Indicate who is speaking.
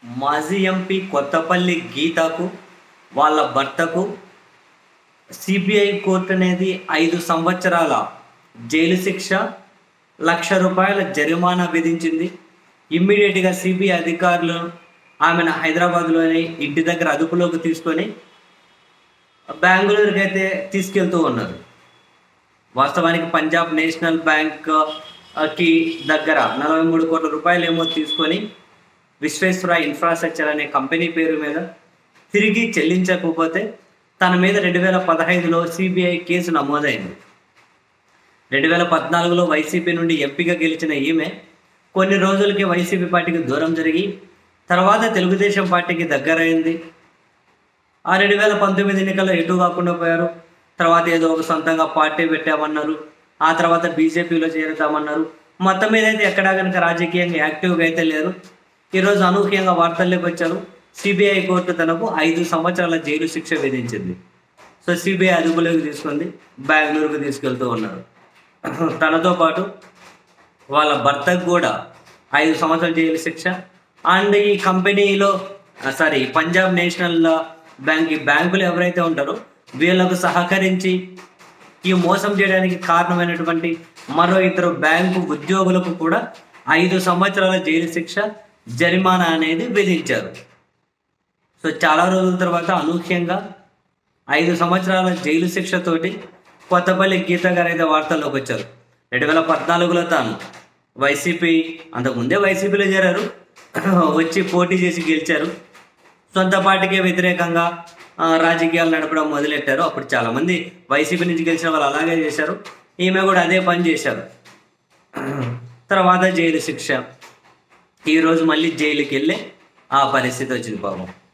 Speaker 1: మాజీ ఎంపీ కొత్తపల్లి గీతకు వాళ్ళ భర్తకు సిబిఐ కోర్టు అనేది 5 సంవత్సరాల జైలు శిక్ష, ₹1,00,000 జరిమానా విధించింది. ఇమ్మీడియట్గా సిబిఐ అధికారులు ఆమెను హైదరాబాద్లోని ఇంటి దగ్గర అదుపులోకి తీసుకొని బెంగళూరుకి అయితే తీసుకెళ్తూ ఉన్నారు. వాస్తవానికి పంజాబ్ నేషనల్ బ్యాంక్కి దగ్గర 43 కోట్ల రూపాయలు ఏమో తీసుకొని విశ్వేశ్వర ఇన్ఫ్రాస్ట్రక్చర్ అనే కంపెనీ పేరు మీద తిరిగి చెల్లించకపోతే తన మీద 2015లో సిబిఐ కేసు నమోదైంది. 2014లో వైసీపీ నుండి ఎంపీగా గెలిచిన ఈమె కొన్ని రోజులకి వైసీపీ పార్టీకి దూరం జరిగి తర్వాత తెలుగుదేశం పార్టీకి దగ్గరైంది. ఆ 2019 ఎన్నికల్లో ఎటు కాకుండా పోయారు. తర్వాత ఏదో ఒక సొంతంగా పార్టీ పెట్టామన్నారు. ఆ తర్వాత బీజేపీలో చేరుతామన్నారు. మొత్తం మీద అయితే ఎక్కడా కనుక రాజకీయంగా యాక్టివ్గా అయితే లేరు. ఈరోజు అనూహ్యంగా వార్తల్లోకి వచ్చారు. సిబిఐ కోర్టు తనకు 5 సంవత్సరాల జైలు శిక్ష విధించింది. సో సిబిఐ అదుపులోకి తీసుకుంది, బెంగళూరుకు తీసుకెళ్తూ ఉన్నారు. తనతో పాటు వాళ్ళ భర్తకు కూడా 5 సంవత్సరాల జైలు శిక్ష. అండ్ ఈ కంపెనీలో పంజాబ్ నేషనల్ బ్యాంక్ ఈ బ్యాంకులు ఎవరైతే ఉంటారో వీళ్ళకు సహకరించి ఈ మోసం చేయడానికి కారణమైనటువంటి మరో 2 బ్యాంకు ఉద్యోగులకు కూడా 5 సంవత్సరాల జైలు శిక్ష, జరిమానా అనేది విధించారు. సో చాలా రోజుల తర్వాత అనూహ్యంగా 5 సంవత్సరాల జైలు శిక్షతోటి కొత్తపల్లి గీత గారు అయితే వార్తల్లోకి వచ్చారు. 2014లో తాను అంతకుముందే వైసీపీలో చేరారు, వచ్చి పోటీ చేసి గెలిచారు. సొంత పార్టీకే వ్యతిరేకంగా రాజకీయాలు నడపడం మొదలెట్టారు. అప్పుడు చాలామంది వైసీపీ నుంచి గెలిచిన వాళ్ళు అలాగే చేశారు. ఈమె కూడా అదే పని చేశారు. తర్వాత జైలు శిక్ష. ఈరోజు మళ్ళీ జైలుకి వెళ్ళే ఆ పరిస్థితి వచ్చింది పాపం.